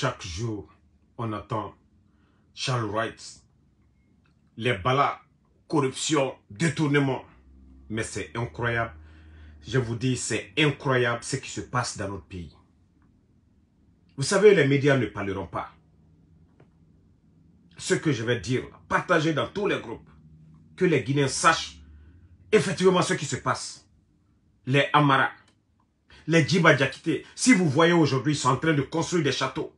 Chaque jour, on entend Charles Wright, les balades, corruption, détournement. Mais c'est incroyable. Je vous dis, c'est incroyable ce qui se passe dans notre pays. Vous savez, les médias ne parleront pas. Ce que je vais dire, partager dans tous les groupes, que les Guinéens sachent effectivement ce qui se passe. Les Amara, les Djiba Diakité, si vous voyez aujourd'hui, ils sont en train de construire des châteaux.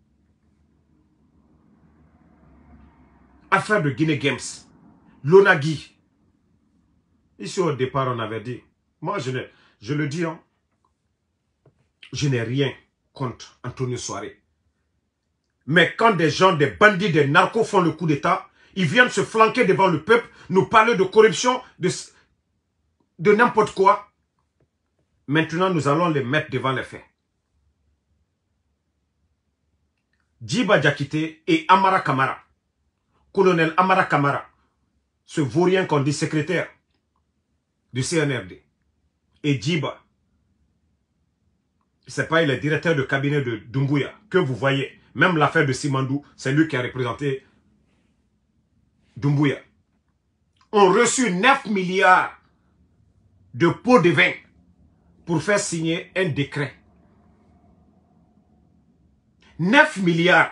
Affaire de Guinée Games, l'Onagui. Ici au départ, on avait dit, moi je le dis, hein, je n'ai rien contre Antonio Souaré. Mais quand des gens, des bandits, des narcos font le coup d'État, ils viennent se flanquer devant le peuple, nous parler de corruption, de n'importe quoi. Maintenant, nous allons les mettre devant les faits. Djiba Diakité et Amara Kamara, colonel Amara Kamara, ce vaurien qu'on dit secrétaire du CNRD, et Djiba, c'est pas le directeur de cabinet de Doumbouya, que vous voyez, même l'affaire de Simandou, c'est lui qui a représenté Doumbouya, ont reçu 9 milliards de pots de vin pour faire signer un décret. 9 milliards.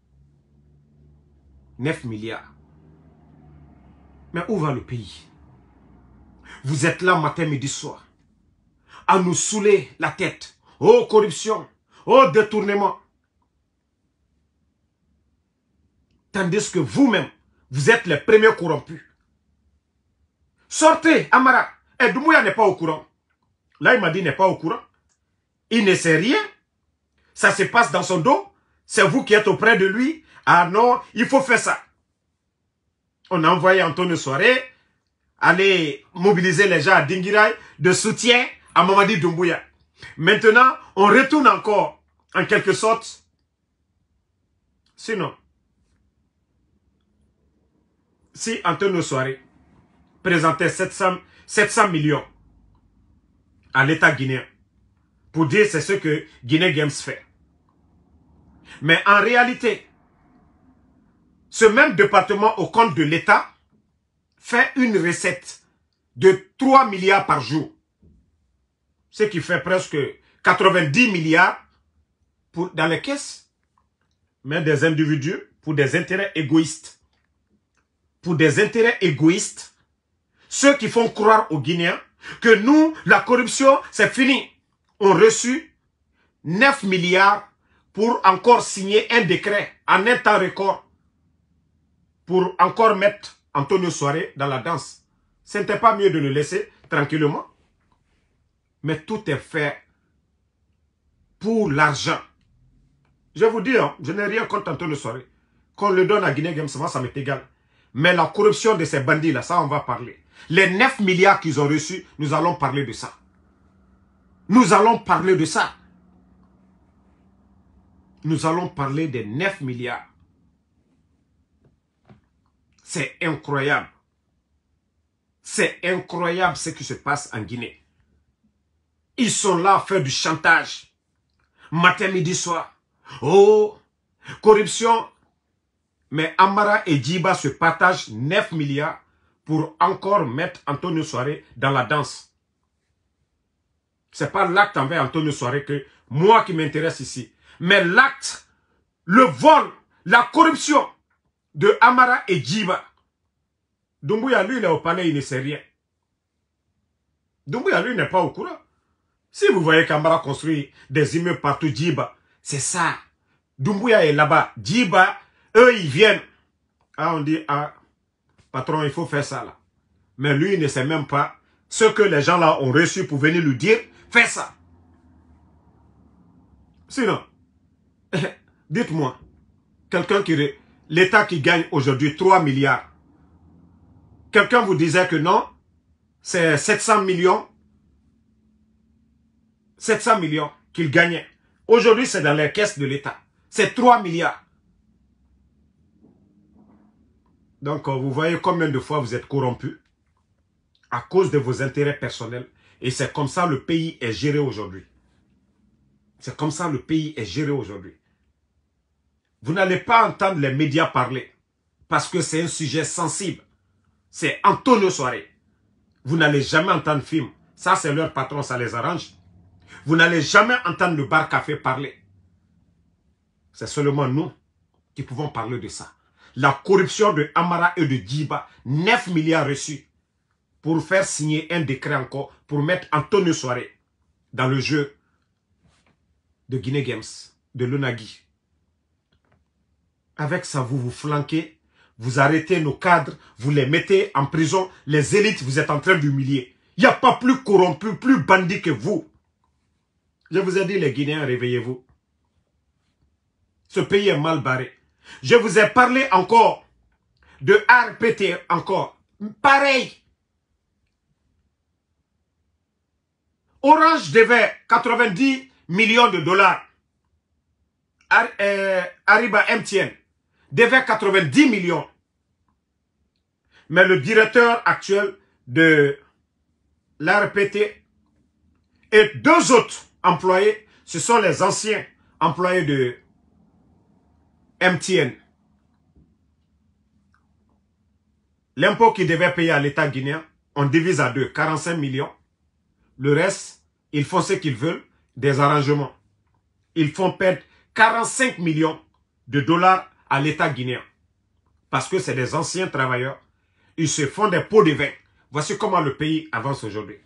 9 milliards. Mais où va le pays? Vous êtes là matin, midi, soir, à nous saouler la tête. Oh corruption, oh détournement. Tandis que vous-même, vous êtes les premiers corrompus. Sortez, Amara. Et Doumbouya n'est pas au courant. Là, il m'a dit n'est pas au courant. Il ne sait rien. Ça se passe dans son dos. C'est vous qui êtes auprès de lui. Ah non, il faut faire ça. On a envoyé Antonio Souaré aller mobiliser les gens à Dinguiraye de soutien à Mamadi Doumbouya. Maintenant, on retourne encore, en quelque sorte. Sinon, si Antonio Souaré présentait 700 millions à l'État guinéen, pour dire c'est ce que Guinée Games fait. Mais en réalité, ce même département au compte de l'État fait une recette de 3 milliards par jour. Ce qui fait presque 90 milliards dans les caisses. Mais des individus pour des intérêts égoïstes. Pour des intérêts égoïstes, ceux qui font croire aux Guinéens que nous, la corruption, c'est fini. Ont reçu 9 milliards pour encore signer un décret en un temps record pour encore mettre Antonio Souaré dans la danse. Ce n'était pas mieux de le laisser tranquillement. Mais tout est fait pour l'argent. Je vous dis, hein, je n'ai rien contre Antonio Souaré. Qu'on le donne à Guinée Games, ça m'est égal. Mais la corruption de ces bandits-là, ça on va parler. Les 9 milliards qu'ils ont reçus, nous allons parler de ça. Nous allons parler de ça. Nous allons parler des 9 milliards. C'est incroyable. C'est incroyable ce qui se passe en Guinée. Ils sont là à faire du chantage. Matin, midi, soir. Oh, corruption. Mais Amara et Djiba se partagent 9 milliards pour encore mettre Antonio Souaré dans la danse. Ce n'est pas l'acte envers Antonio Souaré que moi qui m'intéresse ici. Mais l'acte, le vol, la corruption de Amara et Djiba. Doumbouya, lui, il est au palais, il ne sait rien. Doumbouya, lui, n'est pas au courant. Si vous voyez qu'Amara construit des immeubles partout, Djiba, c'est ça. Doumbouya est là-bas. Djiba, eux, ils viennent. Ah, on dit, ah, patron, il faut faire ça là. Mais lui, il ne sait même pas ce que les gens là ont reçu pour venir lui dire, fais ça. Sinon, dites-moi, quelqu'un qui... L'État qui gagne aujourd'hui 3 milliards. Quelqu'un vous disait que non, c'est 700 millions. 700 millions qu'il gagnait. Aujourd'hui, c'est dans les caisses de l'État. C'est 3 milliards. Donc, vous voyez combien de fois vous êtes corrompus à cause de vos intérêts personnels. Et c'est comme ça le pays est géré aujourd'hui. C'est comme ça le pays est géré aujourd'hui. Vous n'allez pas entendre les médias parler. Parce que c'est un sujet sensible. C'est Antonio Soiré. Vous n'allez jamais entendre film. Ça, c'est leur patron, ça les arrange. Vous n'allez jamais entendre le bar café parler. C'est seulement nous qui pouvons parler de ça. La corruption de Amara et de Djiba, 9 milliards reçus pour faire signer un décret encore pour mettre Antonio Soiré dans le jeu de Guinée Games, de l'Unagi. Avec ça, vous vous flanquez, vous arrêtez nos cadres, vous les mettez en prison. Les élites, vous êtes en train d'humilier. Il n'y a pas plus corrompu, plus bandit que vous. Je vous ai dit, les Guinéens, réveillez-vous. Ce pays est mal barré. Je vous ai parlé encore de RPT, encore. Pareil. Orange devait 90 millions de dollars. Ariba MTN devait 90 millions. Mais le directeur actuel de l'RPT et 2 autres employés, ce sont les anciens employés de MTN. L'impôt qu'ils devaient payer à l'État guinéen, on divise à 2, 45 millions. Le reste, ils font ce qu'ils veulent, des arrangements. Ils font perdre 45 millions de dollars à l'État guinéen. Parce que c'est des anciens travailleurs. Ils se font des pots de vin. Voici comment le pays avance aujourd'hui.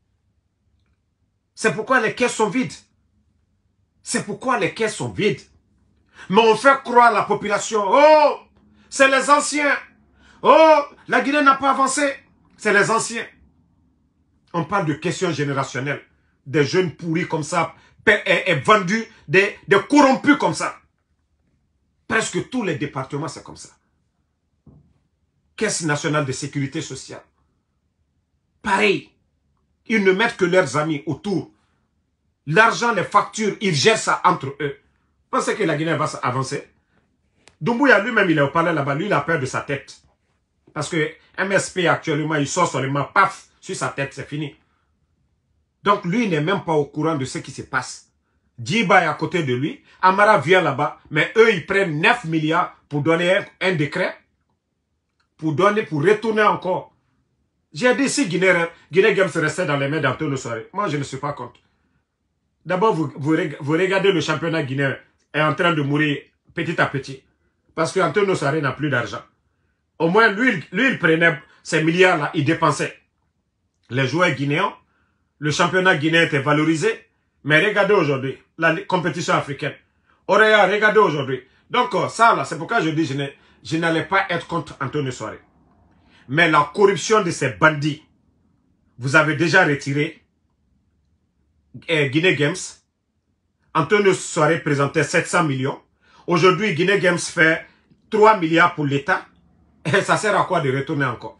C'est pourquoi les caisses sont vides. C'est pourquoi les caisses sont vides. Mais on fait croire à la population, oh, c'est les anciens. Oh, la Guinée n'a pas avancé. C'est les anciens. On parle de questions générationnelles. Des jeunes pourris comme ça, et vendus, des corrompus comme ça. Presque tous les départements, c'est comme ça. Caisse nationale de sécurité sociale. Pareil. Ils ne mettent que leurs amis autour. L'argent, les factures, ils gèrent ça entre eux. Vous pensez que la Guinée va avancer? Doumbouya lui-même, il est au palais là-bas. Lui, il a peur de sa tête. Parce que MSP actuellement, il sort seulement, paf, sur sa tête, c'est fini. Donc lui, il n'est même pas au courant de ce qui se passe. Djiba est à côté de lui. Amara vient là-bas. Mais eux, ils prennent 9 milliards pour donner un décret. Pour retourner encore. J'ai dit, si Guinée Games restait dans les mains d'Antonio Soiré, moi, je ne suis pas contre. D'abord, vous regardez le championnat guinéen est en train de mourir petit à petit. Parce qu'Antonio Soiré n'a plus d'argent. Au moins, lui, il prenait ces milliards-là, il dépensait. Les joueurs guinéens, le championnat guinéen était valorisé. Mais regardez aujourd'hui, la compétition africaine. Oreya, regardez aujourd'hui. Donc, ça, là, c'est pourquoi je dis, je n'allais pas être contre Antonio Soiré. Mais la corruption de ces bandits, vous avez déjà retiré Guinée Games. Antonio Soiré présentait 700 millions. Aujourd'hui, Guinée Games fait 3 milliards pour l'État. Et ça sert à quoi de retourner encore?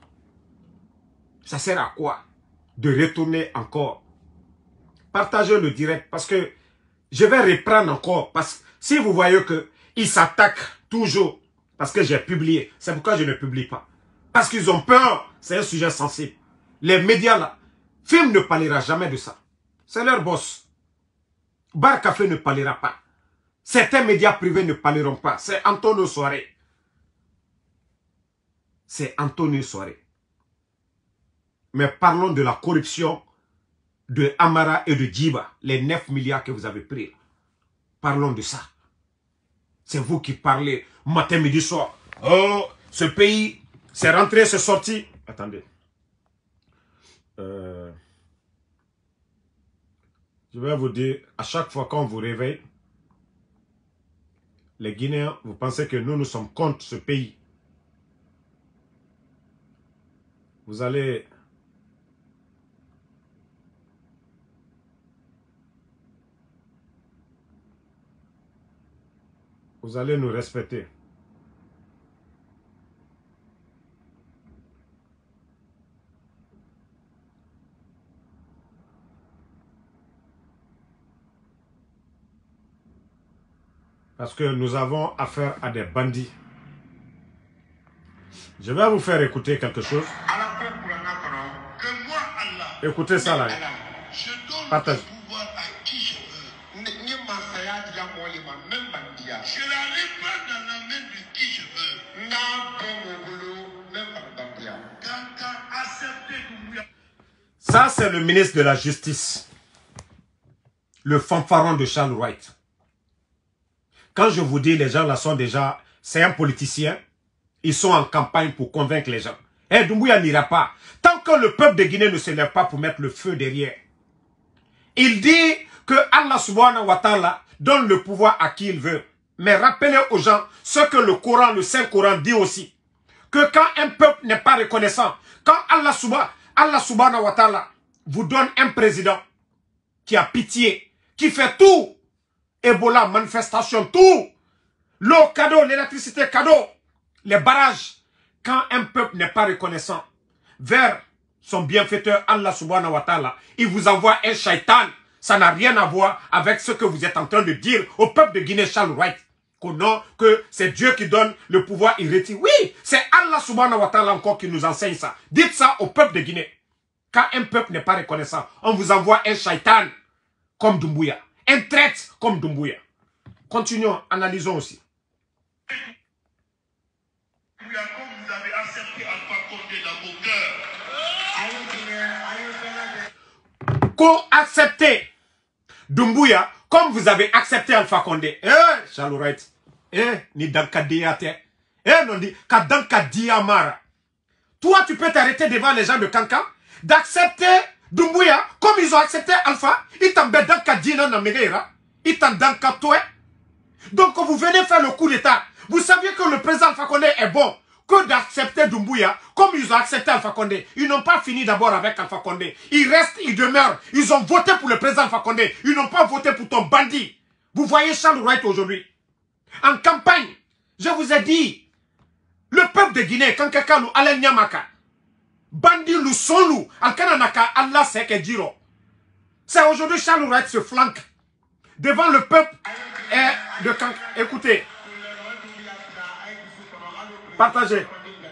Ça sert à quoi de retourner encore? Partagez le direct parce que je vais reprendre encore. Parce que si vous voyez qu'ils s'attaquent toujours, parce que j'ai publié, c'est pourquoi je ne publie pas. Parce qu'ils ont peur, c'est un sujet sensible. Les médias là, Film ne parlera jamais de ça. C'est leur boss. Bar Café ne parlera pas. Certains médias privés ne parleront pas. C'est Antonio Soiré. C'est Antonio Soiré. Mais parlons de la corruption de Amara et de Djiba. Les 9 milliards que vous avez pris. Parlons de ça. C'est vous qui parlez matin, midi, soir. Oh, ce pays, c'est rentré, c'est sorti. Attendez. Je vais vous dire, à chaque fois qu'on vous réveille, les Guinéens, vous pensez que nous sommes contre ce pays. Vous allez... Vous allez nous respecter. Parce que nous avons affaire à des bandits. Je vais vous faire écouter quelque chose. Écoutez ça là. Partage. l'enlève pas dans la main de qui je veux. Kankan accepté Doumbouya. Ça, c'est le ministre de la Justice. Le fanfaron de Charles Wright. Quand je vous dis, les gens là sont déjà... C'est un politicien. Ils sont en campagne pour convaincre les gens. Eh, Doumbouya n'ira pas. Tant que le peuple de Guinée ne se lève pas pour mettre le feu derrière. Il dit que Allah subhanahu wa ta'ala donne le pouvoir à qui il veut. Mais rappelez aux gens ce que le Coran, le Saint-Coran dit aussi. Que quand un peuple n'est pas reconnaissant, quand Allah subhanahu wa ta'ala vous donne un président qui a pitié, qui fait tout, Ebola, manifestation, tout, l'eau cadeau, l'électricité cadeau, les barrages, quand un peuple n'est pas reconnaissant vers son bienfaiteur Allah subhanahu wa ta'ala, il vous envoie un shaitan. Ça n'a rien à voir avec ce que vous êtes en train de dire au peuple de Guinée, Charles Wright. Que c'est Dieu qui donne le pouvoir, il retire. Oui, c'est Allah subhanahu wa ta'ala encore qui nous enseigne ça. Dites ça au peuple de Guinée. Quand un peuple n'est pas reconnaissant, on vous envoie un shaitan comme Doumbouya. Un traître comme Doumbouya. Continuons, analysons aussi. Comme vous avez accepté Alpha Condé dans vos cœurs. Qu'on accepte Doumbouya comme vous avez accepté Alpha Condé. Charles Wright. Ni Dankadiate. Non dit Kadankadia. Toi, tu peux t'arrêter devant les gens de Kankan d'accepter Doumbouya comme ils ont accepté Alpha. Ils t'ont Dankadina na Megeira. Ils t'ont Dankatoé. Donc, quand vous venez faire le coup d'état, vous saviez que le président Alpha Condé est bon. Que d'accepter Doumbouya comme ils ont accepté Alpha Condé. Ils n'ont pas fini d'abord avec Alpha Condé. Ils restent, ils demeurent. Ils ont voté pour le président Alpha Condé. Ils n'ont pas voté pour ton bandit. Vous voyez Charles Wright aujourd'hui. En campagne, je vous ai dit, le peuple de Guinée, Kankakalu, Alen Nyamaka, bandit lu solu, Alkananaka, Allah Seke Djiro. C'est aujourd'hui Charles Wright se flanque devant le peuple de Kankan. Écoutez. Partagez.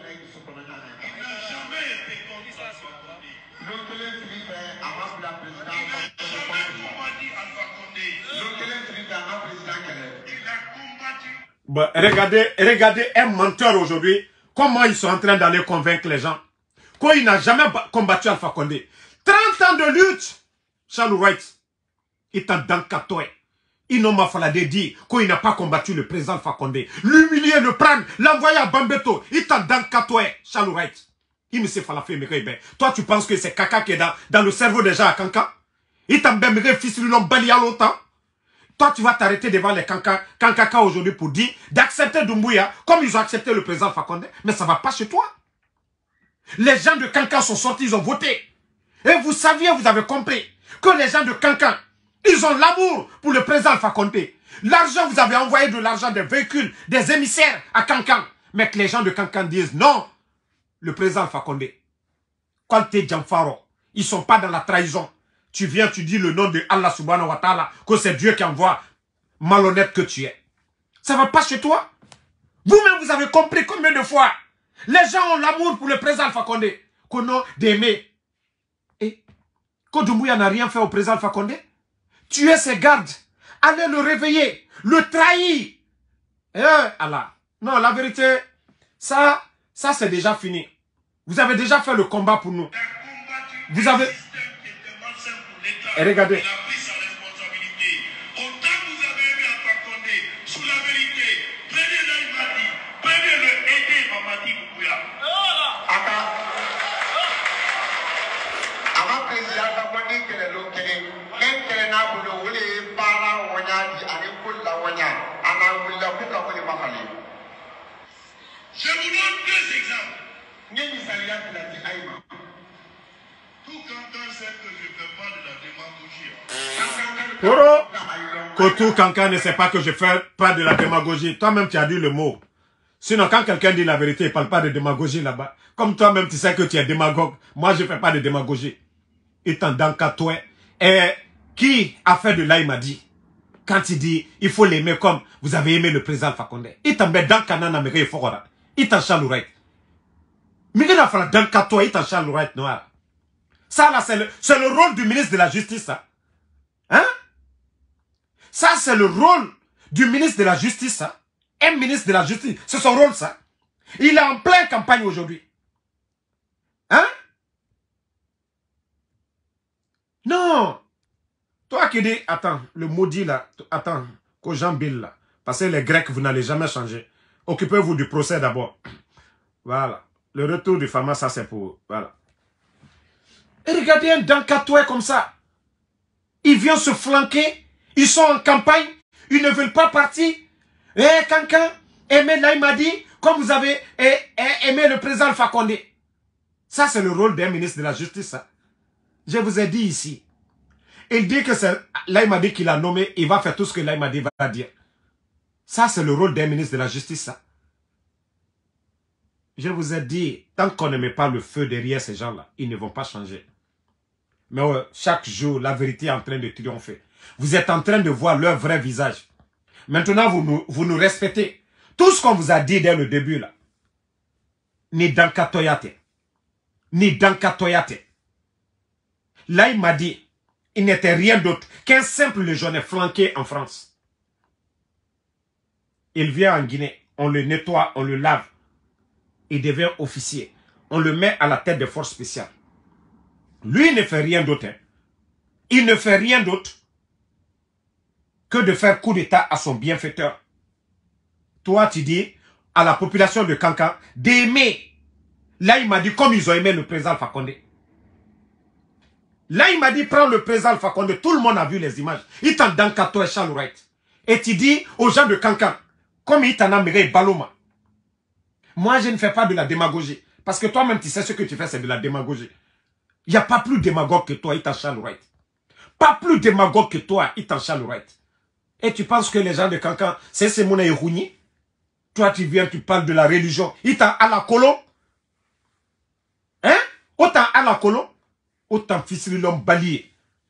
Bon, regardez un menteur aujourd'hui, comment ils sont en train d'aller convaincre les gens. Quoi, il n'a jamais combattu Alpha Condé. 30 ans de lutte, Charles Wright, il est dans Katoé. Il n'a pas dit qu'il n'a pas combattu le président Alpha Condé. L'humilier, le prendre, l'envoyer à Bambeto. Il est dans Katoé, Charles Wright. Il me s'est falafé, mais toi, tu penses que c'est caca qui est dans le cerveau des gens à Kankan? Il t'a bien fils de l'homme bali à longtemps. Toi, tu vas t'arrêter devant les Kankaka aujourd'hui pour dire d'accepter Doumbouya comme ils ont accepté le président Alpha Condé. Mais ça ne va pas chez toi. Les gens de Kankan sont sortis, ils ont voté. Et vous saviez, vous avez compris que les gens de Kankan, ils ont l'amour pour le président Alpha Condé. L'argent, vous avez envoyé de l'argent, des véhicules, des émissaires à Kankan. Mais que les gens de Kankan disent non, le président Alpha Condé. Qualité Djamfaro, ils ne sont pas dans la trahison. Tu viens, tu dis le nom de Allah subhanahu wa ta'ala, que c'est Dieu qui envoie, malhonnête que tu es. Ça ne va pas chez toi? Vous-même, vous avez compris combien de fois les gens ont l'amour pour le président Alpha Condé, qu'on a d'aimer. Et que Doumbouya n'a rien fait au président Alpha Condé, tuer ses gardes, aller le réveiller, le trahir. Allah. Non, la vérité, ça c'est déjà fini. Vous avez déjà fait le combat pour nous. Vous avez... Et regardez. Il a pris sa responsabilité. Autant vous avez aimé Alpha Condé, sous la vérité, prenez-le, il m'a dit, prenez-le, aidez Mamadi Doumbouya. Avant président Alpha Condé que le local, même que le nabulo voulait para wanyadi, anikul la wanya, anawula kuka wole mafali. Je vous donne deux exemples. Nyeni salia la di aïma. Tout Kankan sait que je ne fais pas de la démagogie. Kotou Kankan ne sait pas que je fais pas de la démagogie. Toi-même, tu as dit le mot. Sinon, quand quelqu'un dit la vérité, il ne parle pas de démagogie là-bas. Comme toi-même, tu sais que tu es démagogue. Moi, je ne fais pas de démagogie. Étant dans Katoué. Et qui a fait de là, il m'a dit. Quand il dit, il faut l'aimer comme vous avez aimé le président Alpha Condé. Il t'en met dans Kanana, mais il faut voir. Il t'en Charles Wright. Mais il a fait dans Katoué, il t'en Charles Wright noir. Ça, là, c'est le rôle du ministre de la Justice, ça. Hein? Ça, c'est le rôle du ministre de la Justice, ça. Un ministre de la Justice, c'est son rôle, ça. Il est en pleine campagne aujourd'hui. Hein? Non. Toi qui dis, attends, le maudit là, attends, Kojan Bill là, parce que les Grecs, vous n'allez jamais changer. Occupez-vous du procès d'abord. Voilà. Le retour du Fama, ça c'est pour... Voilà. Et regardez un Dankatois comme ça. Ils viennent se flanquer. Ils sont en campagne. Ils ne veulent pas partir. Eh, Kankan, aimé Laïmadi, comme vous avez aimé le président Alpha Condé. Ça, c'est le rôle d'un ministre de la Justice. Ça. Je vous ai dit ici. Il dit que c'est Laïmadi qui l'a nommé. Il va faire tout ce que Laïmadi va dire. Ça, c'est le rôle d'un ministre de la Justice. Ça. Je vous ai dit, tant qu'on ne met pas le feu derrière ces gens-là, ils ne vont pas changer. Mais chaque jour, la vérité est en train de triompher. Vous êtes en train de voir leur vrai visage. Maintenant, vous nous respectez. Tout ce qu'on vous a dit dès le début, là, ni Dankatoyate, ni Dankatoyate. Là, il m'a dit, il n'était rien d'autre qu'un simple légionnaire flanqué en France. Il vient en Guinée, on le nettoie, on le lave. Il devient officier. On le met à la tête des forces spéciales. Lui, il ne fait rien d'autre. Hein. Il ne fait rien d'autre que de faire coup d'état à son bienfaiteur. Toi, tu dis à la population de Kankan d'aimer. Là, il m'a dit comme ils ont aimé le président Alpha Condé. Là, il m'a dit prends le président Alpha Condé. Tout le monde a vu les images. Il t'en donne Kato et Chalouret. Et tu dis aux gens de Kankan, comme il t'en a miré Baloma. Moi, je ne fais pas de la démagogie. Parce que toi-même, tu sais ce que tu fais, c'est de la démagogie. Il n'y a pas plus démagogue que toi, Itan Chalouret. Pas plus démagogue que toi, Itan Chalouret. Et tu penses que les gens de Kankan, c'est Semouna Irouni? Toi, tu viens, tu parles de la religion. Itan à la colo? Hein? Autant à la colo? Autant fils de l'homme balié.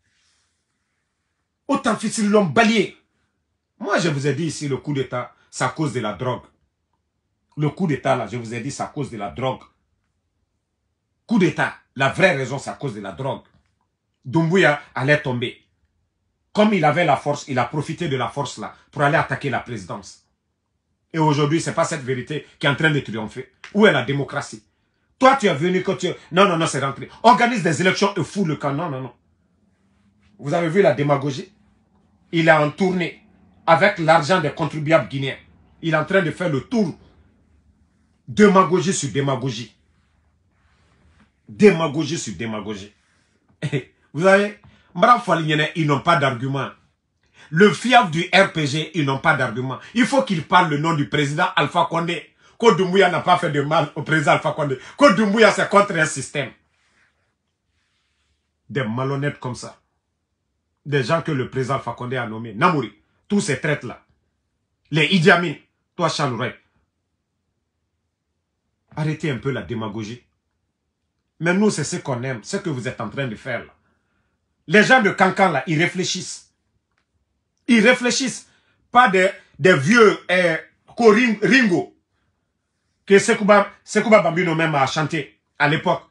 Autant fils de l'homme balié. Moi, je vous ai dit ici, le coup d'état, c'est à cause de la drogue. Le coup d'état, là, je vous ai dit, c'est à cause de la drogue. Coup d'état, la vraie raison, c'est à cause de la drogue. Doumbouya allait tomber. Comme il avait la force, il a profité de la force là pour aller attaquer la présidence. Et aujourd'hui, ce n'est pas cette vérité qui est en train de triompher. Où est la démocratie? Toi, tu es venu quand tu... Non, non, non, c'est rentré. Organise des élections et fous le camp. Non, non, non. Vous avez vu la démagogie? Il est en tournée avec l'argent des contribuables guinéens. Il est en train de faire le tour. Démagogie sur démagogie. Démagogie sur démagogie. Vous savez, ils n'ont pas d'argument. Le fief du RPG, ils n'ont pas d'argument. Il faut qu'ils parlent le nom du président Alpha Condé. Côte Doumbouya n'a pas fait de mal au président Alpha Condé. Côte Doumbouya, c'est contre un système. Des malhonnêtes comme ça. Des gens que le président Alpha Condé a nommés. Namouri, tous ces traites-là. Les Idi Amin, toi Chalouret. Arrêtez un peu la démagogie. Mais nous, c'est ce qu'on aime, ce que vous êtes en train de faire là. Les gens de Kankan là, ils réfléchissent. Ils réfléchissent. Pas des vieux Ringo que Sekouba Bambino même a chanté à l'époque.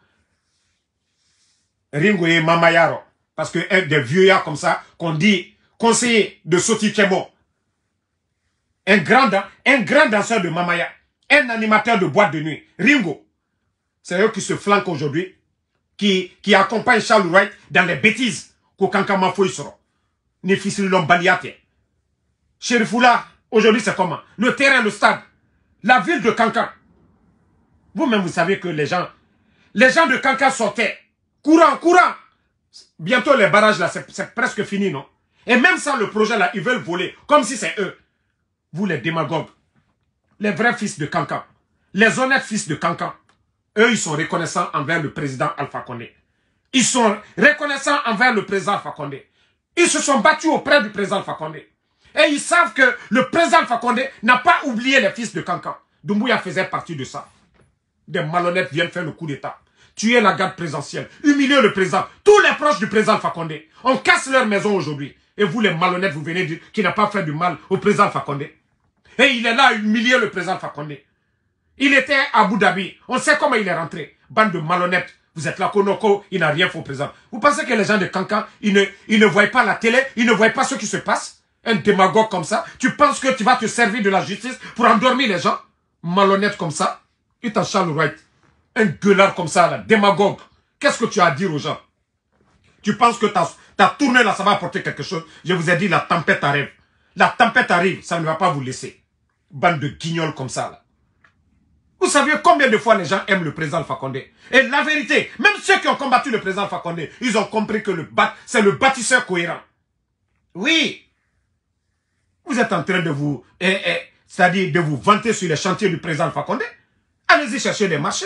Ringo et Mamayaro. Parce que des vieux gars comme ça, qu'on dit conseiller de Soti Kemo. Un grand danseur de Mamaya. Un animateur de boîte de nuit. Ringo. C'est eux qui se flanquent aujourd'hui. Qui accompagnent Charles Wright dans les bêtises. Qu'au Kankama Foïsoro. Ni fils de l'homme baliate. Chérifoula, aujourd'hui c'est comment? Le terrain, le stade. La ville de Kankan. Vous-même, vous savez que les gens de Kankan sortaient. Courant. Bientôt les barrages là, c'est presque fini, non? Et même ça, le projet là, ils veulent voler. Comme si c'est eux. Vous les démagogues. Les vrais fils de Kankan. Les honnêtes fils de Kankan. Eux, ils sont reconnaissants envers le président Alpha Condé. Ils sont reconnaissants envers le président Alpha Condé. Ils se sont battus auprès du président Alpha Condé. Et ils savent que le président Alpha Condé n'a pas oublié les fils de Kankan. Doumbouya faisait partie de ça. Des malhonnêtes viennent faire le coup d'état. Tuer la garde présidentielle. Humilier le président. Tous les proches du président Alpha Condé. On casse leur maison aujourd'hui. Et vous, les malhonnêtes, vous venez dire qu'il n'a pas fait du mal au président Alpha Condé. Et il est là à humilier le président Alpha Condé. Il était à Abu Dhabi. On sait comment il est rentré. Bande de malhonnêtes. Vous êtes là, Konoko, il n'a rien fait au président. Vous pensez que les gens de Kankan, ils ne voient pas la télé, ils ne voient pas ce qui se passe? Un démagogue comme ça. Tu penses que tu vas te servir de la justice pour endormir les gens? Malhonnête comme ça. Et t'as Charles Wright. Un gueulard comme ça, là, démagogue. Qu'est-ce que tu as à dire aux gens? Tu penses que t'as tourné là, ça va apporter quelque chose? Je vous ai dit, la tempête arrive. La tempête arrive, ça ne va pas vous laisser. Bande de guignols comme ça, là. Vous savez combien de fois les gens aiment le président Alpha Condé? Et la vérité, même ceux qui ont combattu le président Alpha Condé, ils ont compris que c'est le bâtisseur cohérent. Oui. Vous êtes en train de vous... c'est-à-dire de vous vanter sur les chantiers du président Alpha Condé. Allez-y chercher des marchés.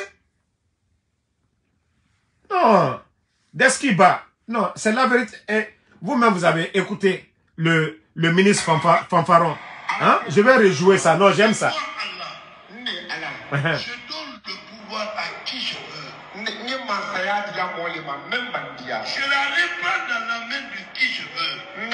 Non. D'Esquiba. Non, c'est la vérité. Vous-même, vous avez écouté le ministre Fanfaron. Hein? Je vais rejouer ça. Non, j'aime ça. Je donne le pouvoir à qui je veux. Je la répands dans la main de qui je veux.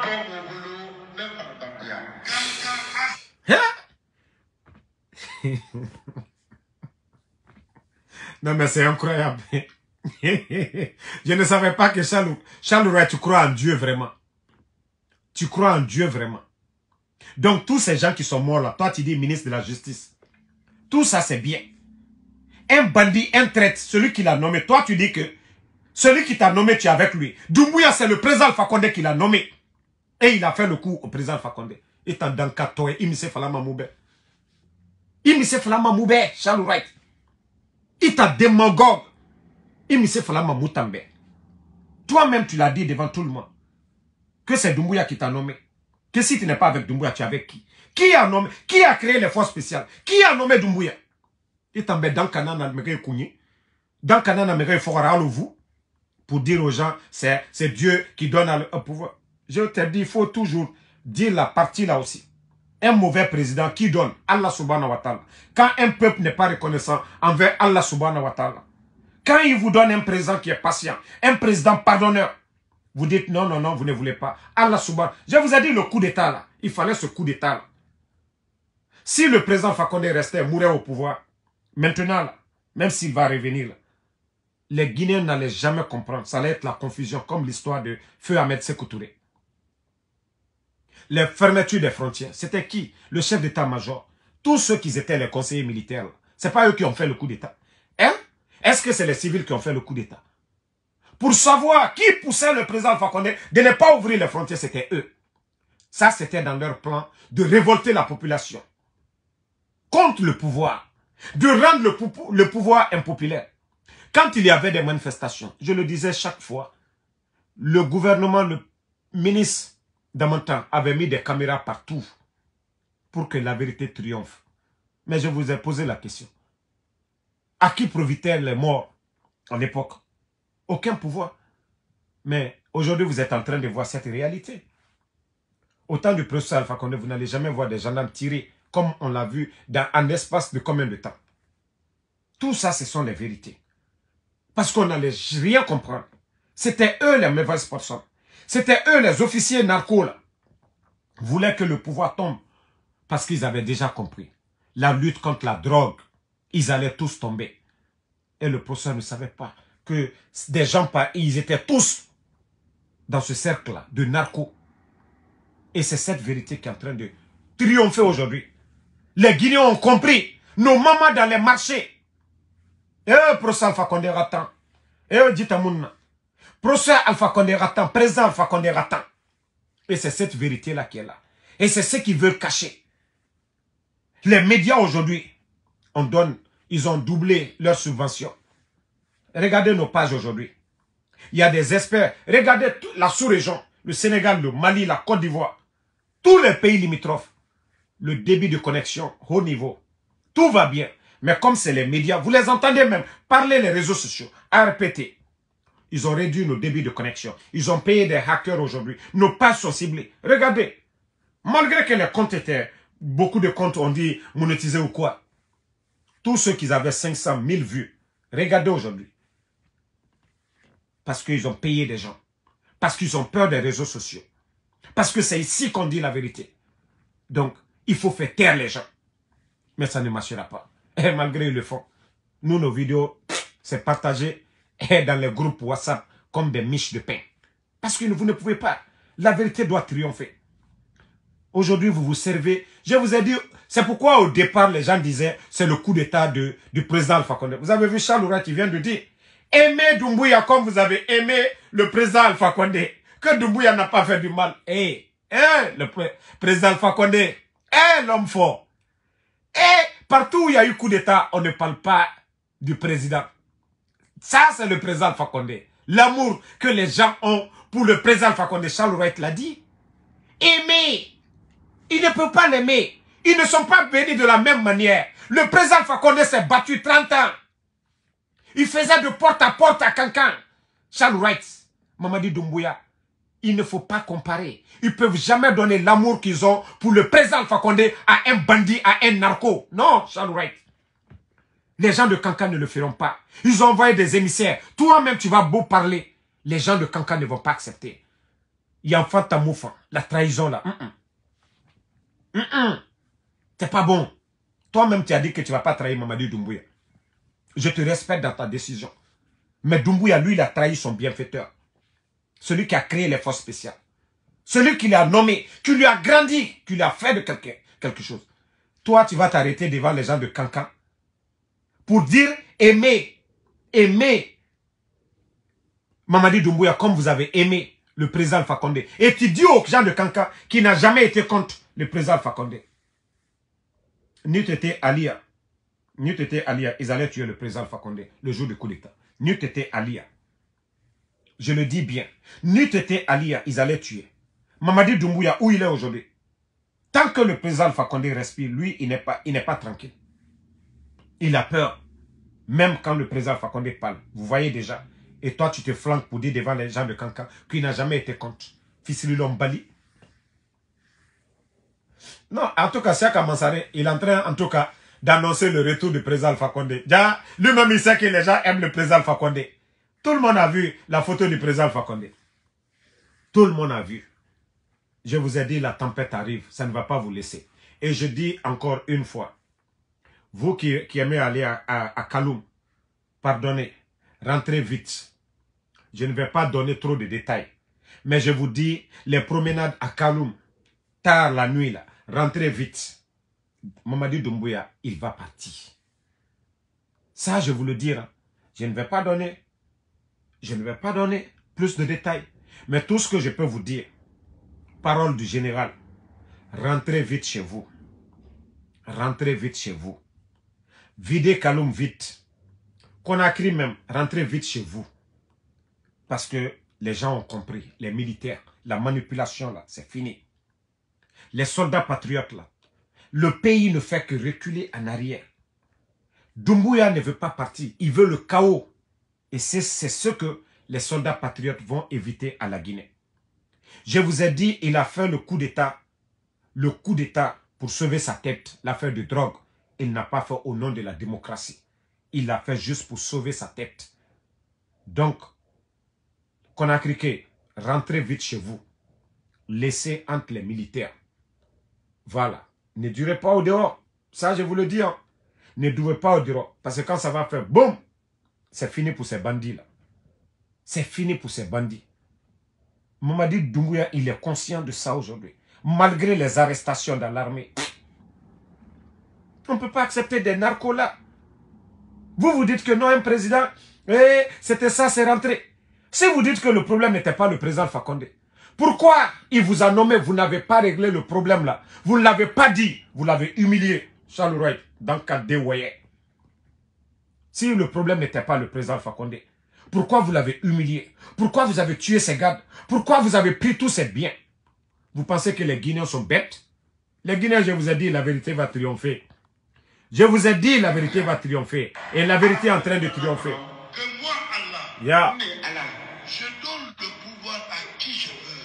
Non, mais c'est incroyable. Je ne savais pas que Charles Wright, tu crois en Dieu vraiment. Tu crois en Dieu vraiment. Donc, tous ces gens qui sont morts là, toi, tu dis ministre de la Justice. Tout ça, c'est bien. Un bandit, un traître, celui qui l'a nommé. Toi, tu dis que celui qui t'a nommé, tu es avec lui. Doumbouya, c'est le président Alpha Condé qui l'a nommé. Et il a fait le coup au président Alpha Condé. Il t'a dans Katoé, il me s'est fait la mamoube. Il me s'est fait la mamoube, Charles Wright. Il t'a démagogue. Il me s'est fait la mamoutambe. Toi-même, tu l'as dit devant tout le monde. Que c'est Doumbouya qui t'a nommé. Que si tu n'es pas avec Doumbouya, tu es avec qui? Qui a nommé? Qui a créé les forces spéciales? Qui a nommé Doumbouya? Il t'a mis dans le canal dans le canal, il faut vous pour dire aux gens, c'est Dieu qui donne un pouvoir. Je te dis, il faut toujours dire la partie là aussi. Un mauvais président qui donne Allah subhanahu wa ta'ala. Quand un peuple n'est pas reconnaissant envers Allah subhanahu wa ta'ala. Quand il vous donne un président qui est patient, un président pardonneur, vous dites non, non, non, vous ne voulez pas. Allah subhanahu. Je vous ai dit le coup d'état là. Il fallait ce coup d'état là. Si le président Fakonde restait, mourait au pouvoir, maintenant là, même s'il va revenir là, les Guinéens n'allaient jamais comprendre. Ça allait être la confusion comme l'histoire de Feu Ahmed Sékou Touré. Les fermetures des frontières, c'était qui? Le chef d'état-major. Tous ceux qui étaient les conseillers militaires, ce n'est pas eux qui ont fait le coup d'état. Hein? Est-ce que c'est les civils qui ont fait le coup d'état? Pour savoir qui poussait le président Alpha Condé de ne pas ouvrir les frontières, c'était eux. Ça, c'était dans leur plan de révolter la population contre le pouvoir, de rendre le pouvoir impopulaire. Quand il y avait des manifestations, je le disais chaque fois, le gouvernement, le ministre dans mon temps avait mis des caméras partout pour que la vérité triomphe. Mais je vous ai posé la question. À qui profitaient les morts en l'époque? Aucun pouvoir. Mais aujourd'hui, vous êtes en train de voir cette réalité. Au temps du professeur Alpha Condé, vous n'allez jamais voir des gendarmes tirer comme on l'a vu dans un espace de combien de temps. Tout ça, ce sont les vérités. Parce qu'on n'allait rien comprendre. C'était eux les mauvaises personnes. C'était eux les officiers narcos là. Voulaient que le pouvoir tombe. Parce qu'ils avaient déjà compris. La lutte contre la drogue, ils allaient tous tomber. Et le professeur ne savait pas que des gens, ils étaient tous dans ce cercle-là de narcos. Et c'est cette vérité qui est en train de triompher aujourd'hui. Les Guinéens ont compris. Nos mamans dans les marchés. Professeur Alpha Condé Ratan. Ditamouna. Professeur Alpha Condé Ratan. Président Alpha Condé Ratan. Et c'est cette vérité-là qui est là. Et c'est ce qu'ils veulent cacher. Les médias aujourd'hui, ils ont doublé leurs subventions. Regardez nos pages aujourd'hui. Il y a des experts. Regardez toute la sous-région. Le Sénégal, le Mali, la Côte d'Ivoire. Tous les pays limitrophes. Le débit de connexion, haut niveau. Tout va bien. Mais comme c'est les médias, vous les entendez même parler les réseaux sociaux, à répéter. Ils ont réduit nos débits de connexion. Ils ont payé des hackers aujourd'hui. Nos pages sont ciblées. Regardez. Malgré que les comptes étaient, beaucoup de comptes ont dit monétisés ou quoi. Tous ceux qui avaient 500 000 vues, regardez aujourd'hui. Parce qu'ils ont payé des gens. Parce qu'ils ont peur des réseaux sociaux. Parce que c'est ici qu'on dit la vérité. Donc, il faut faire taire les gens. Mais ça ne marchera pas. Et malgré ils le font. Nous, nos vidéos, c'est partagé dans les groupes WhatsApp comme des miches de pain. Parce que vous ne pouvez pas. La vérité doit triompher. Aujourd'hui, vous vous servez. Je vous ai dit, c'est pourquoi au départ, les gens disaient, c'est le coup d'état du président Alpha Condé. Vous avez vu Charles Oura qui vient de dire, aimez Doumbouya comme vous avez aimé le président Alpha Condé. Que Doumbouya n'a pas fait du mal. Le président Alpha Condé, l'homme fort. Partout où il y a eu coup d'état, on ne parle pas du président. Ça, c'est le président Alpha Condé. L'amour que les gens ont pour le président Alpha Condé, Charles Oura l'a dit. Aimer. Il ne peut pas l'aimer. Ils ne sont pas bénis de la même manière. Le président Alpha Condé s'est battu 30 ans. Il faisait de porte à porte à Kankan. Charles Wright, Mamadi Doumbouya, il ne faut pas comparer. Ils ne peuvent jamais donner l'amour qu'ils ont pour le président Alpha Condé à un bandit, à un narco. Non, Charles Wright. Les gens de Kankan ne le feront pas. Ils ont envoyé des émissaires. Toi-même, tu vas beau parler. Les gens de Kankan ne vont pas accepter. Il y a enfant Tamoufa, la trahison là. C'est pas bon. Toi-même, tu as dit que tu ne vas pas trahir Mamadi Doumbouya. Je te respecte dans ta décision. Mais Doumbouya, lui, il a trahi son bienfaiteur. Celui qui a créé les forces spéciales. Celui qui l'a nommé, qui lui a grandi, qui lui a fait de quelque chose. Toi, tu vas t'arrêter devant les gens de Kankan pour dire aimer Mamadi Doumbouya comme vous avez aimé le président Alpha Condé. Et tu dis aux gens de Kankan qui n'a jamais été contre le président Alpha Condé. Nutete Alia, ils allaient tuer le président Alpha Condé le jour du coup d'état. Nutete Alia. Je le dis bien. Nutete Alia, ils allaient tuer. Mamadi Doumbouya, où il est aujourd'hui? Tant que le président Alpha Condé respire, lui, il n'est pas tranquille. Il a peur. Même quand le président Alpha Condé parle. Vous voyez déjà. Et toi, tu te flanques pour dire devant les gens de Kankan qu'il n'a jamais été contre. Fils Bali. Non, en tout cas, Siaka Mansare, il est en train, en tout cas, d'annoncer le retour du président Alpha Condé. Lui-même, il sait que les gens aiment le président Alpha Condé. Tout le monde a vu la photo du président Alpha Condé. Tout le monde a vu. Je vous ai dit, la tempête arrive. Ça ne va pas vous laisser. Et je dis encore une fois, vous qui aimez aller à Kaloum, pardonnez, rentrez vite. Je ne vais pas donner trop de détails. Mais je vous dis, les promenades à Kaloum, tard la nuit, là, rentrez vite. Mamadi Doumbouya, il va partir. Ça, je vous le dis. Je ne vais pas donner plus de détails. Mais tout ce que je peux vous dire, parole du général, rentrez vite chez vous. Rentrez vite chez vous. Videz Kaloum vite. Conakry même, rentrez vite chez vous. Parce que les gens ont compris, les militaires, la manipulation là, c'est fini. Les soldats patriotes là, le pays ne fait que reculer en arrière. Doumbouya ne veut pas partir, il veut le chaos. Et c'est ce que les soldats patriotes vont éviter à la Guinée. Je vous ai dit, il a fait le coup d'état pour sauver sa tête, l'affaire de drogue. Il n'a pas fait au nom de la démocratie. Il l'a fait juste pour sauver sa tête. Donc, Conakry, rentrez vite chez vous. Laissez entre les militaires. Voilà. Ne durez pas au dehors. Ça, je vous le dis. Ne durez pas au dehors. Parce que quand ça va faire boum, c'est fini pour ces bandits-là. C'est fini pour ces bandits. Mamadi Doumbouya, il est conscient de ça aujourd'hui. Malgré les arrestations dans l'armée. On ne peut pas accepter des narcos là. Vous dites que non, un président, c'était ça, c'est rentré. Si vous dites que le problème n'était pas le président Alpha Condé, pourquoi il vous a nommé, vous n'avez pas réglé le problème là? Vous ne l'avez pas dit, vous l'avez humilié. Charles Wright, dans le cas de si le problème n'était pas le président Alpha Condé, pourquoi vous l'avez humilié? Pourquoi vous avez tué ses gardes? Pourquoi vous avez pris tous ses biens? Vous pensez que les Guinéens sont bêtes? Les Guinéens, je vous ai dit, la vérité va triompher. Je vous ai dit, la vérité va triompher. Et la vérité est en train de triompher. Que moi, Allah, Yeah. je donne le pouvoir à qui je veux.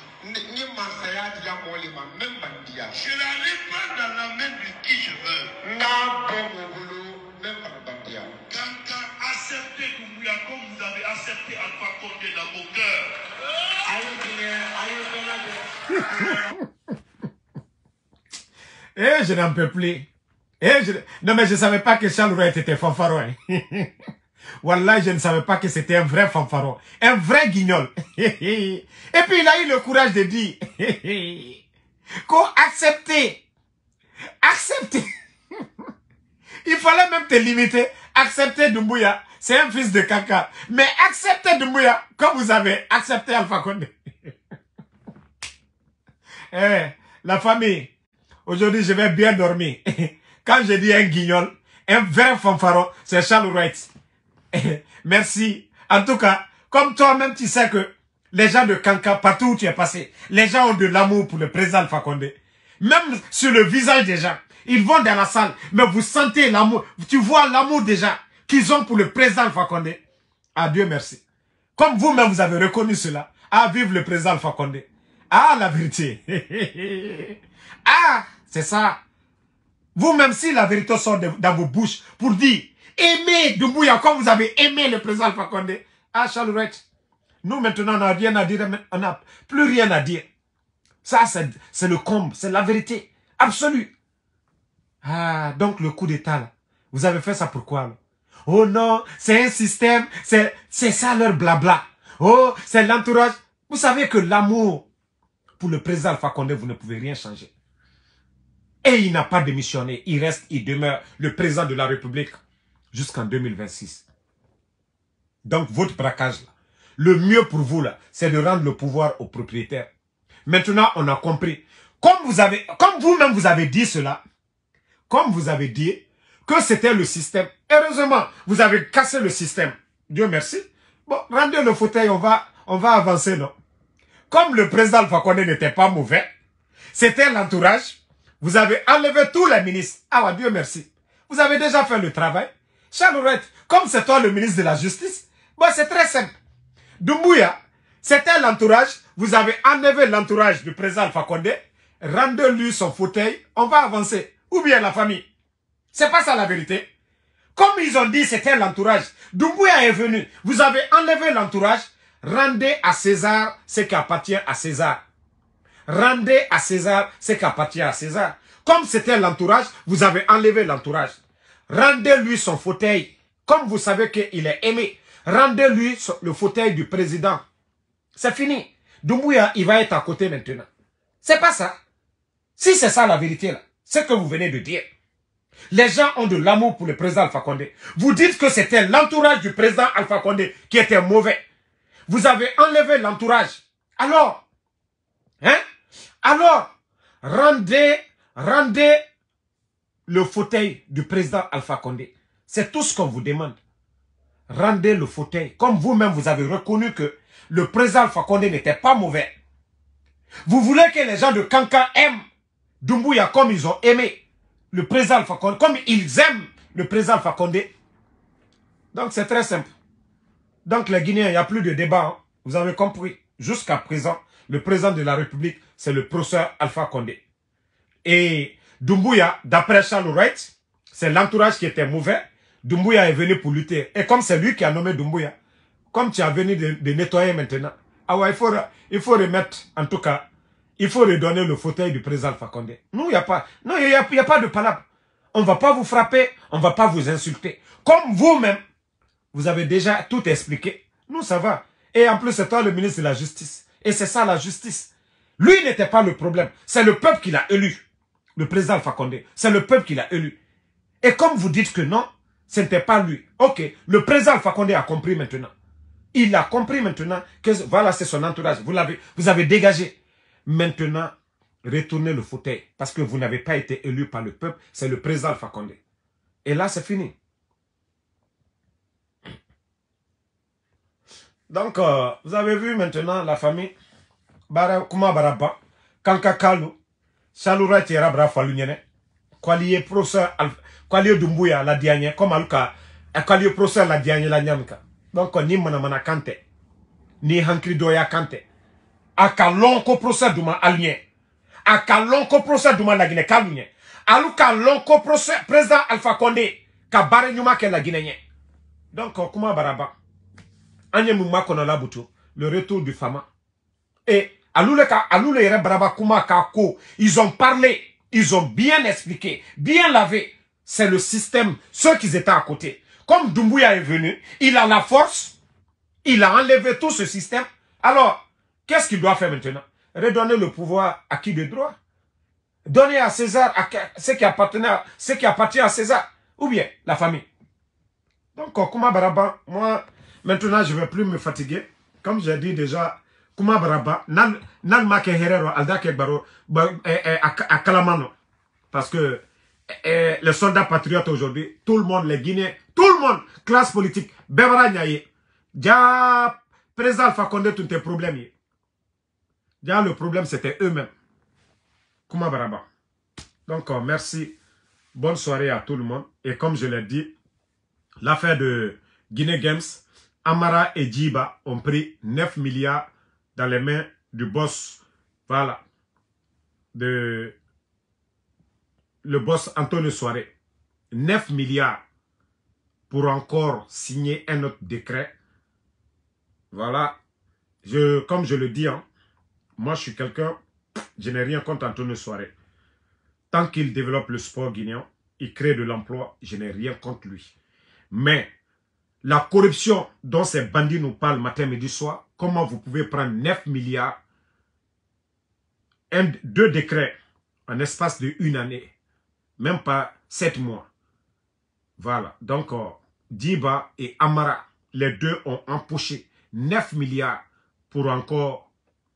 Je la répands dans la main de qui je veux. Kankan, acceptez Doumbouya comme vous avez accepté Alpha Condé dans vos cœurs. Je n'en peux plus. Non, mais je ne savais pas que Charles Wright était fanfaron. Wallah, je ne savais pas que c'était un vrai fanfaron. Un vrai guignol. Et puis il a eu le courage de dire Accepter. Accepter. Il fallait même te limiter. Accepter Doumbouya, c'est un fils de caca. Mais accepter Doumbouya, comme vous avez accepté Alpha Condé. La famille, aujourd'hui je vais bien dormir. Quand je dis un guignol, un vrai fanfaron, c'est Charles Wright. Merci. En tout cas, comme toi-même tu sais que les gens de Kanka, partout où tu es passé, les gens ont de l'amour pour le président Alpha Condé. Même sur le visage des gens. Ils vont dans la salle, mais vous sentez l'amour. Tu vois l'amour des gens qu'ils ont pour le président Alpha Condé. Ah, Dieu merci. Comme vous-même, vous avez reconnu cela. Ah, vive le président Alpha Condé. Ah, la vérité. Ah, c'est ça. Vous-même, si la vérité sort dans vos bouches pour dire, aimez Doumbouya comme vous avez aimé le président Alpha Condé. Ah, Charles Wright. Nous, maintenant, on n'a rien à dire. On n'a plus rien à dire. Ça, c'est le comble. C'est la vérité absolue. Ah, donc le coup d'état, là. Vous avez fait ça pourquoi, là? Oh non, c'est un système. C'est ça leur blabla. Oh, c'est l'entourage. Vous savez que l'amour pour le président Alpha Condé, vous ne pouvez rien changer. Et il n'a pas démissionné. Il demeure le président de la République jusqu'en 2026. Donc, votre braquage, là, le mieux pour vous, là, c'est de rendre le pouvoir aux propriétaires. Maintenant, on a compris. Comme vous-même vous avez dit cela, comme vous avez dit que c'était le système. Heureusement, vous avez cassé le système. Dieu merci. Bon, rendez le fauteuil, on va avancer, non? Comme le président Alpha Condé n'était pas mauvais, c'était l'entourage. Vous avez enlevé tous les ministres. Ah ouais, Dieu merci. Vous avez déjà fait le travail. Charles Wright, comme c'est toi le ministre de la Justice, bon, c'est très simple. Doumbouya, c'était l'entourage. Vous avez enlevé l'entourage du président Alpha Condé. Rendez-lui son fauteuil. On va avancer. Ou bien la famille. C'est pas ça la vérité. Comme ils ont dit, c'était l'entourage. Doumbouya est venu. Vous avez enlevé l'entourage. Rendez à César ce qui appartient à César. Rendez à César ce qui appartient à César. Comme c'était l'entourage, vous avez enlevé l'entourage. Rendez-lui son fauteuil. Comme vous savez qu'il est aimé. Rendez-lui le fauteuil du président. C'est fini. Doumbouya, il va être à côté maintenant. C'est pas ça. Si c'est ça la vérité là, c'est que vous venez de dire. Les gens ont de l'amour pour le président Alpha Condé. Vous dites que c'était l'entourage du président Alpha Condé qui était mauvais. Vous avez enlevé l'entourage. Alors, rendez le fauteuil du président Alpha Condé. C'est tout ce qu'on vous demande. Rendez le fauteuil. Comme vous-même, vous avez reconnu que le président Alpha Condé n'était pas mauvais. Vous voulez que les gens de Kanka aiment Doumbouya comme ils ont aimé le président Alpha Condé, comme ils aiment le président Alpha Condé. Donc c'est très simple. Donc les Guinéens, il n'y a plus de débat. Hein. Vous avez compris. Jusqu'à présent, le président de la République, c'est le professeur Alpha Condé. Et Doumbouya, d'après Charles Wright, c'est l'entourage qui était mauvais. Doumbouya est venu pour lutter. Et comme c'est lui qui a nommé Doumbouya, comme tu as venu de nettoyer maintenant, ah ouais, il faut remettre, en tout cas, il faut redonner le fauteuil du président Alpha Condé. Nous, il n'y a pas de palabre. On ne va pas vous frapper, on ne va pas vous insulter. Comme vous-même, vous avez déjà tout expliqué. Nous, ça va. Et en plus, c'est toi le ministre de la Justice. Et c'est ça la justice. Lui n'était pas le problème. C'est le peuple qui l'a élu. Le président Alpha Condé. C'est le peuple qui l'a élu. Et comme vous dites que non, ce n'était pas lui. Ok, le président Alpha Condé a compris maintenant. Il a compris maintenant que voilà, c'est son entourage. Vous avez dégagé. Maintenant, retournez le fauteuil. Parce que vous n'avez pas été élu par le peuple. C'est le président Alpha Condé. Et là, c'est fini. Donc, vous avez vu maintenant la famille. Kuma Baraba. Kanka Kalu. Chaloura Tira Bra Falunyene. Kwaliye professeur. Kwaliye Doumbouya la dianye. Comme Aluka. Kwaliye professeur la dianye la nyamka. Donc, ni manamana kante. Ni hankri doya kante. Aka lonko procès duma alien. Aka lonko procès duma la Guinée kalunye. Aluka lonko procès président Alpha Condé. Ka bare nyuma ke la Guinée. Donc, Kuma Baraba. Anye Mouma Konala Boutou. Le retour du Fama. Et Aloule Yere Baraba Kuma Kako. Ils ont parlé. Ils ont bien expliqué. Bien lavé. C'est le système. Ceux qui étaient à côté. Comme Doumbouya est venu. Il a la force. Il a enlevé tout ce système. Alors, qu'est-ce qu'il doit faire maintenant? Redonner le pouvoir à qui de droit? Donnez à César ce qui appartient à César. Ou bien la famille. Donc, Kouma Baraba, moi, maintenant, je ne vais plus me fatiguer. Comme j'ai dit déjà, Kouma Baraba, nan make herero, alda ke baro, à Kalamano. Parce que les soldats patriotes aujourd'hui, tout le monde, les Guinéens, tout le monde, classe politique, Bevara Nyaye, déjà, président Alpha Condé, tous tes problèmes. Déjà, le problème, c'était eux-mêmes. Kouma Baraba. Donc, merci. Bonne soirée à tout le monde. Et comme je l'ai dit, l'affaire de Guinée Games, Amara et Djiba ont pris 9 milliards dans les mains du boss, voilà, le boss Antonio Soiré. 9 milliards pour encore signer un autre décret. Voilà. Comme je le dis, hein, moi je suis quelqu'un, je n'ai rien contre Antonio Soiré. Tant qu'il développe le sport guinéen, il crée de l'emploi, je n'ai rien contre lui. Mais la corruption dont ces bandits nous parlent matin, midi, soir, comment vous pouvez prendre 9 milliards, 2 décrets en espace de 1 année, même pas 7 mois. Voilà. Donc, Djiba et Amara, les deux ont empoché 9 milliards pour encore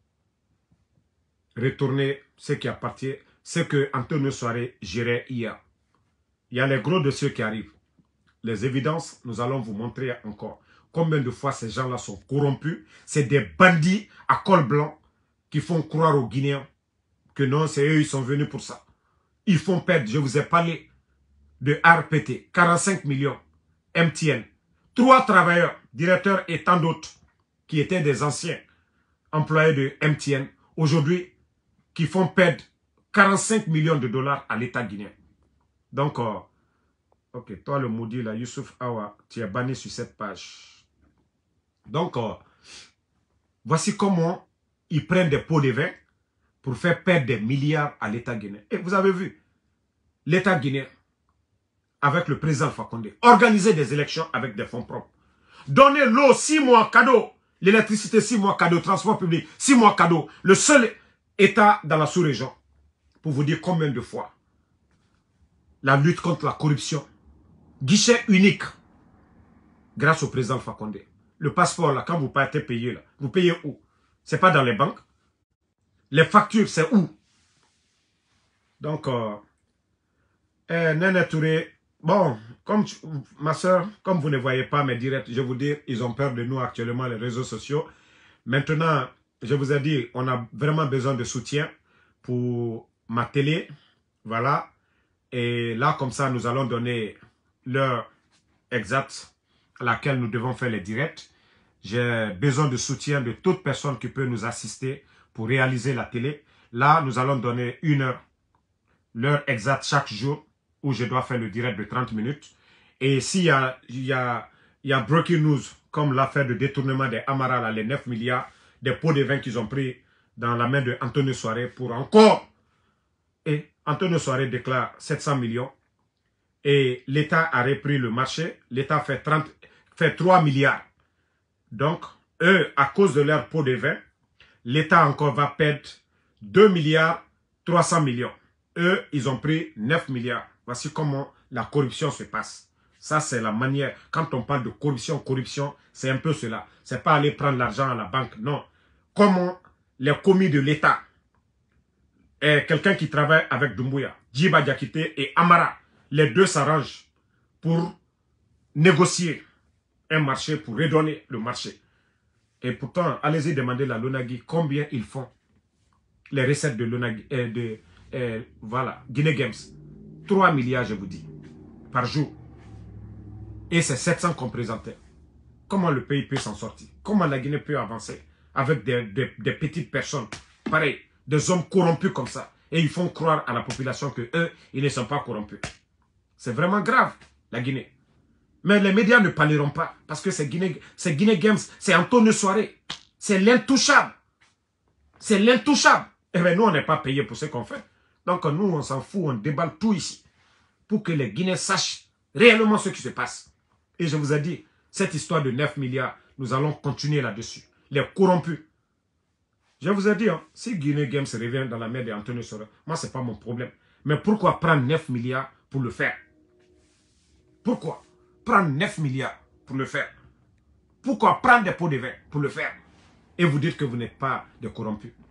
retourner ce qui appartient, ce que Antonio Soiré gérait hier. Il y a les gros dossiers qui arrivent. Les évidences, nous allons vous montrer encore combien de fois ces gens-là sont corrompus. C'est des bandits à col blanc qui font croire aux Guinéens que non, c'est eux, ils sont venus pour ça. Ils font perdre, je vous ai parlé de RPT, 45 millions, MTN, 3 travailleurs, directeurs et tant d'autres qui étaient des anciens employés de MTN, aujourd'hui, qui font perdre 45 millions de dollars à l'État guinéen. Donc, ok, toi le maudit là, Youssouf Awa, tu es banni sur cette page. Donc, voici comment ils prennent des pots de vin pour faire perdre des milliards à l'État guinéen. Et vous avez vu, l'État guinéen, avec le président Alpha Condé, organiser des élections avec des fonds propres. Donner l'eau 6 mois cadeau, l'électricité 6 mois cadeau, transport public 6 mois cadeau. Le seul État dans la sous-région, pour vous dire combien de fois, la lutte contre la corruption, guichet unique, grâce au président Alpha Condé. Le passeport, là, quand vous partez payer, là, vous payez où? C'est pas dans les banques. Les factures, c'est où? Donc, Nene Touré, bon, comme ma soeur, comme vous ne voyez pas mes directs, je vous dis, ils ont peur de nous actuellement, les réseaux sociaux. Maintenant, je vous ai dit, on a vraiment besoin de soutien pour ma télé. Voilà. Et là, comme ça, nous allons donner l'heure exacte à laquelle nous devons faire les directs. J'ai besoin de soutien de toute personne qui peut nous assister pour réaliser la télé. Là, nous allons donner 1 heure, l'heure exacte chaque jour où je dois faire le direct de 30 minutes. Et s'il y a breaking news, comme l'affaire de détournement des Amara, là, les 9 milliards, des pots de vin qu'ils ont pris dans la main de Antonio Soiré pour encore. Et Antonio Soiré déclare 700 millions. Et l'État a repris le marché. L'État fait 3 milliards. Donc, eux, à cause de leur pot de vin, l'État encore va perdre 2 milliards 300 millions. Eux, ils ont pris 9 milliards. Voici comment la corruption se passe. Ça, c'est la manière. Quand on parle de corruption, c'est un peu cela. C'est pas aller prendre l'argent à la banque, non. Comment les commis de l'État, quelqu'un qui travaille avec Doumbouya, Djiba Diakité et Amara, les deux s'arrangent pour négocier un marché, pour redonner le marché. Et pourtant, allez-y demander la Lonagui combien ils font les recettes de Lonagui, voilà, Guinée Games. 3 milliards, je vous dis, par jour. Et c'est 700 qu'on présentait. Comment le pays peut s'en sortir? Comment la Guinée peut avancer avec des petites personnes, pareil, des hommes corrompus comme ça. Et ils font croire à la population que eux, ils ne sont pas corrompus. C'est vraiment grave, la Guinée. Mais les médias ne parleront pas. Parce que c'est Guinée Games, c'est Antonio Soiré. C'est l'intouchable. C'est l'intouchable. Et bien nous, on n'est pas payé pour ce qu'on fait. Donc nous, on s'en fout, on déballe tout ici. Pour que les Guinéens sachent réellement ce qui se passe. Et je vous ai dit, cette histoire de 9 milliards, nous allons continuer là-dessus. Les corrompus. Je vous ai dit, hein, si Guinée Games revient dans la main d'Antonio Soro, moi, ce n'est pas mon problème. Mais pourquoi prendre 9 milliards pour le faire? Pourquoi prendre 9 milliards pour le faire? Pourquoi prendre des pots de vin pour le faire? Et vous dites que vous n'êtes pas des corrompus?